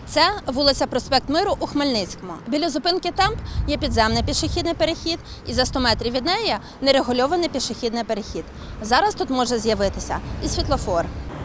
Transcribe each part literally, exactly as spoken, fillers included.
Це вулиця Проспект Миру у Хмельницькому. Біля зупинки «Темп» є підземний пішохідний перехід і за сто метрів від неї нерегульований пішохідний перехід. Зараз тут може з'явитися і світлофор.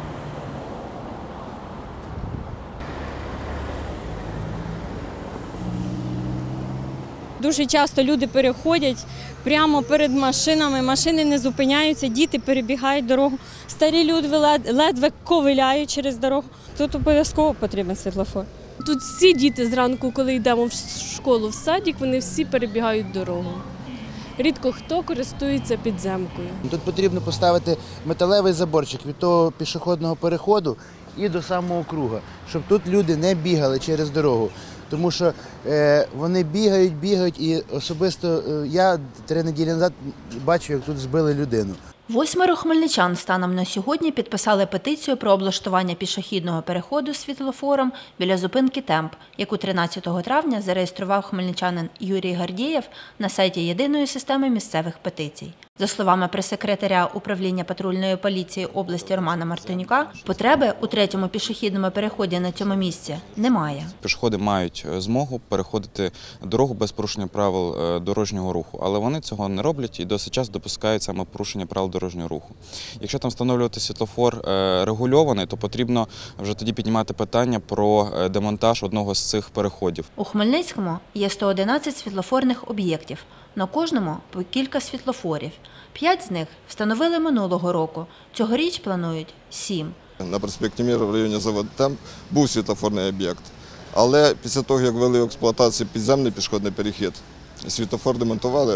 Дуже часто люди переходять прямо перед машинами, машини не зупиняються, діти перебігають дорогу, старі люди ледве ковиляють через дорогу. Тут обов'язково потрібен світлофор. Тут всі діти зранку, коли йдемо в школу, в садик, вони всі перебігають дорогу. Рідко хто користується підземкою. Тут потрібно поставити металевий заборчик від того пішохідного переходу і до самого круга, щоб тут люди не бігали через дорогу. Тому що е, вони бігають, бігають, і особисто е, я три неділі назад бачив, як тут збили людину. Восьмеро хмельничан станом на сьогодні підписали петицію про облаштування пішохідного переходу з світлофором біля зупинки «Темп», яку тринадцятого травня зареєстрував хмельничанин Юрій Гардієв на сайті єдиної системи місцевих петицій. За словами прес-секретаря управління патрульної поліції області Романа Мартинюка, потреби у третьому пішохідному переході на цьому місці немає. Пішоходи мають змогу переходити дорогу без порушення правил дорожнього руху, але вони цього не роблять і досить часто допускають саме порушення правил дорожнього руху. Якщо там встановлювати світлофор регульований, то потрібно вже тоді піднімати питання про демонтаж одного з цих переходів. У Хмельницькому є сто одинадцять світлофорних об'єктів. На кожному по кілька світлофорів. П'ять з них встановили минулого року. Цьогоріч планують сім. На проспекті Миру в районі заводу «Темп» був світлофорний об'єкт. Але після того, як ввели в експлуатацію підземний пішохідний перехід, світлофор демонтували.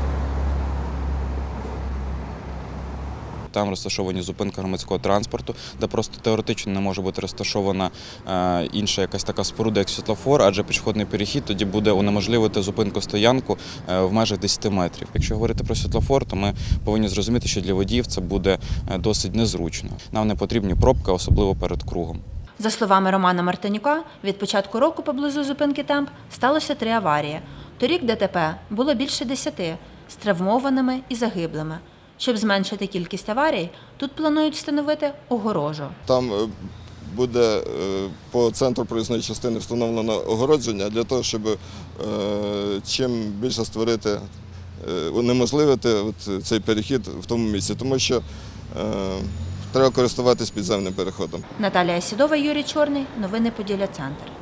Там розташовані зупинки громадського транспорту, де просто теоретично не може бути розташована інша якась така споруда, як світлофор, адже пішохідний перехід тоді буде унеможливити зупинку-стоянку в межах десяти метрів. Якщо говорити про світлофор, то ми повинні зрозуміти, що для водіїв це буде досить незручно. Нам не потрібні пробки, особливо перед кругом. За словами Романа Мартинюка, від початку року поблизу зупинки «Темп» сталося три аварії. Торік ДТП було більше десяти, з травмованими і загиблими. Щоб зменшити кількість аварій, тут планують встановити огорожу. Там буде по центру проїзної частини встановлено огородження для того, щоб чим більше створити, унеможливити цей перехід в тому місці, тому що треба користуватись підземним переходом. Наталія Сідова, Юрій Чорний. Новини Поділля Центр.